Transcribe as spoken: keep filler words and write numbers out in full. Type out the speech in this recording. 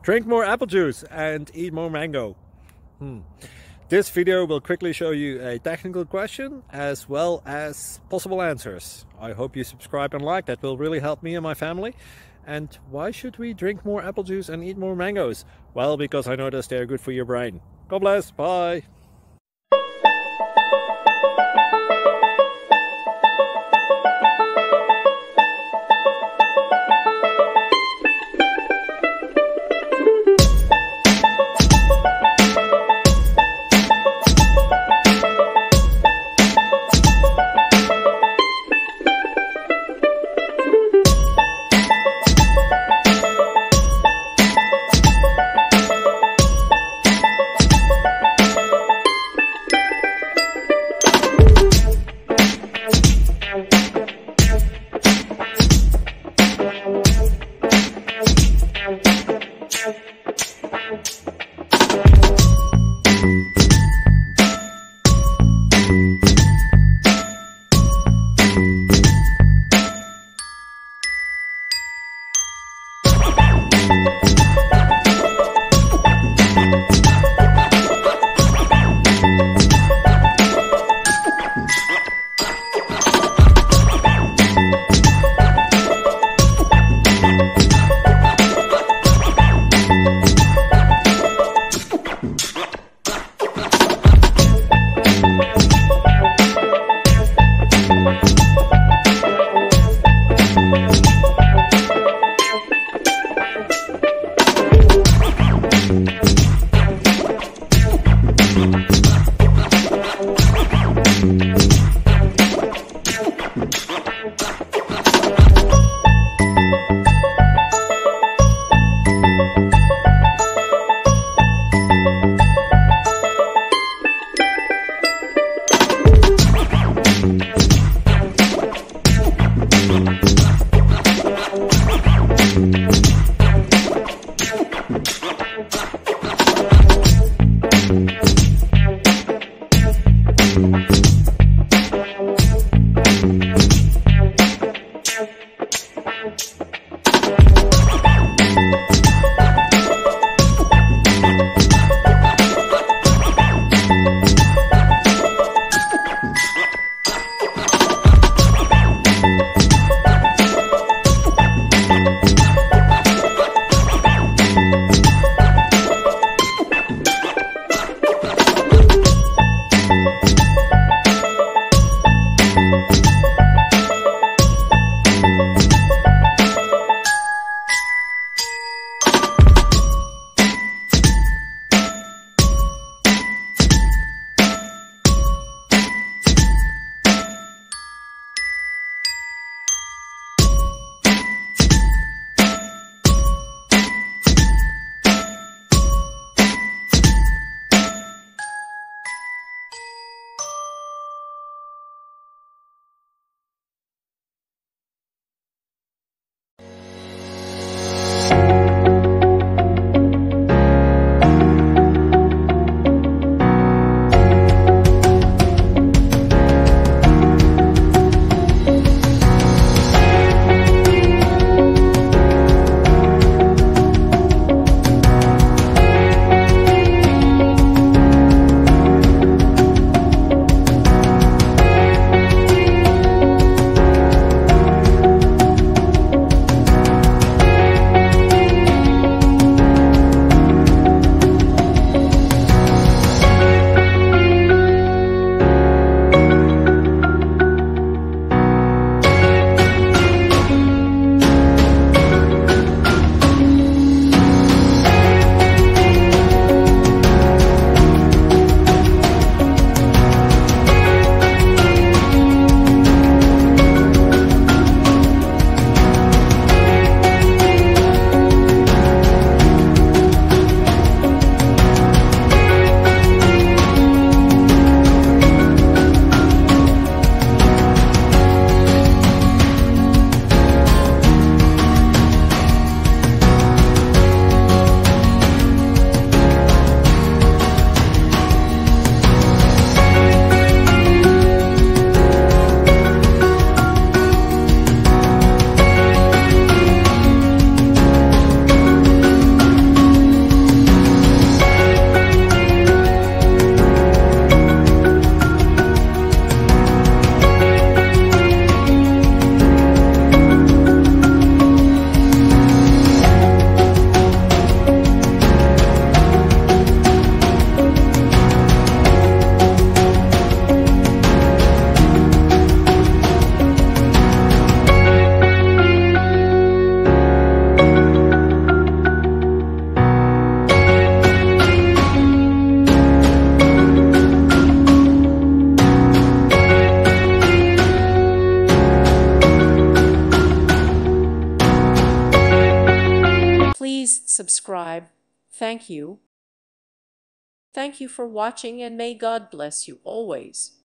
Drink more apple juice and eat more mango. Hmm. This video will quickly show you a technical question as well as possible answers. I hope you subscribe and like, that will really help me and my family. And why should we drink more apple juice and eat more mangoes? Well, because I noticed they're good for your brain. God bless, bye! Thank you. Thank you for watching, and may God bless you always.